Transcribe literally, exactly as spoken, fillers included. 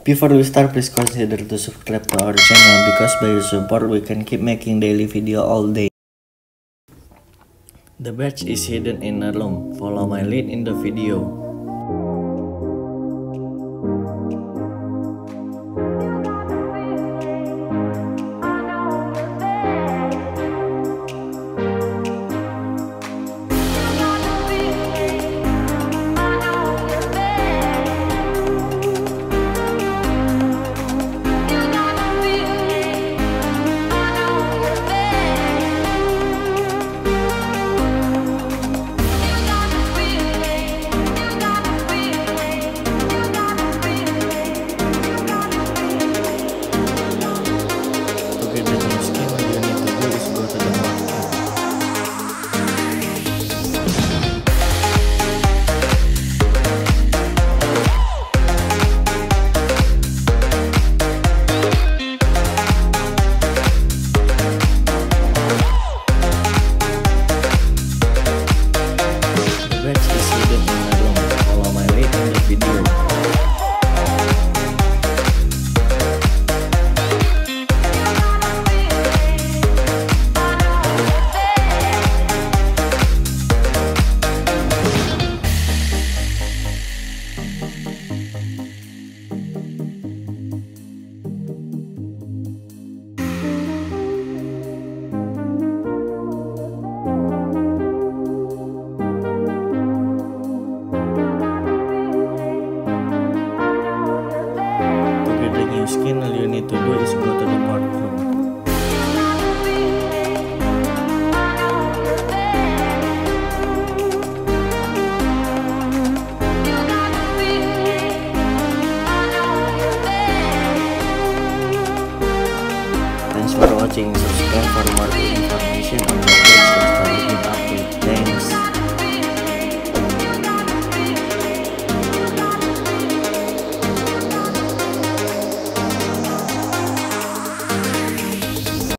Before we start, please consider to subscribe to our channel because by your support we can keep making daily video all day. The badge is hidden in a room. Follow my lead in the video. Skin, all you need to do is go to the Patron. Thanks for watching. Subscribe for more information on the W I P. Thanks.